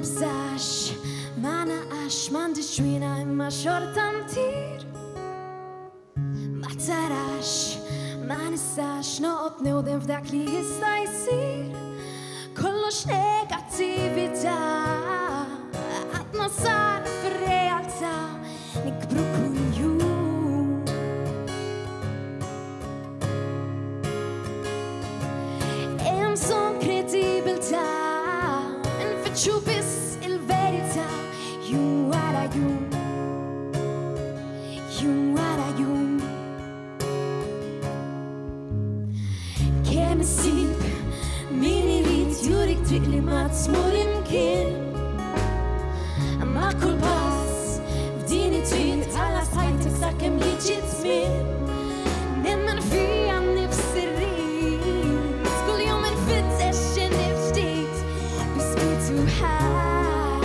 nibżax, ma naqax, m'għandix xwina imma xorta ntir. Ma tarax, ma nistax noqgħod newdem f'dak li jista' jsir. Kollox negattività, qatt ma sar fir-realtà, nikbru kuljum. Hemm bżonn kredibilità, nfittxu biss il-verità, jum wara jum, jum wara jum. Kemm issib min irid jurik triq li ma tmur imkien. Ma kull pass f'din it-triq tħallas ħajtek sakemm jiġi żmien. Nemmen fija nnifsi rrid, kull jum infittex xi nifs ġdid bi spiritu ħaj.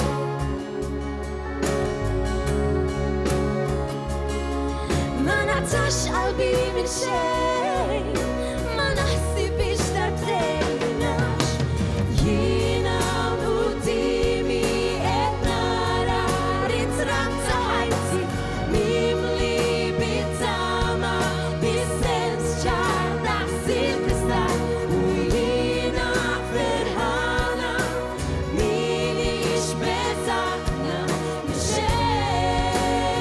Ma nagħtax qalbi minn xejn, ma naħsibx darbtejn għax jiena qudiemi qed nara ritratt ta' ħajti mimli bit-tama bis-sens ċar daqs il-kristal u jiena ferħana minix beżaqna minn xejn.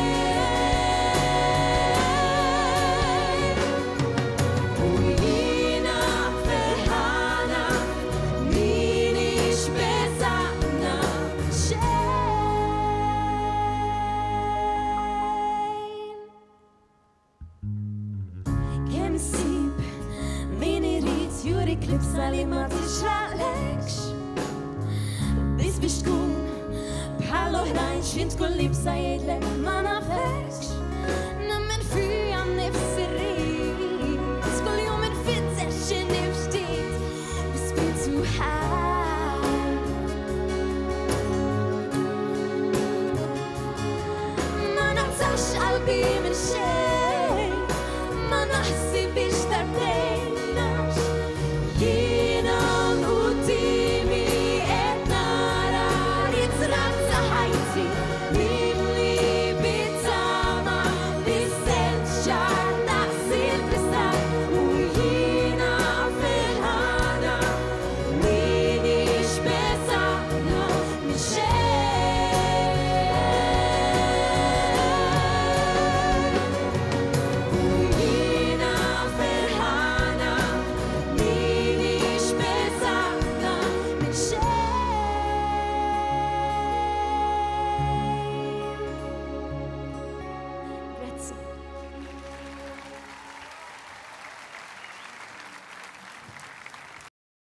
U jiena ferħana minix beżaqna minn xejn. Kemm issib min irid jurik libsa li ma tixraqlekx, biss biex tkun bħal oħrajn x'int kull libsa jgħidlek ma nafekx. Nemmen fija nnifsi rrid, kull jum infittex xi nifs ġdid bi spiritu ħaj. Ma nagħtax qalbi minn xejn.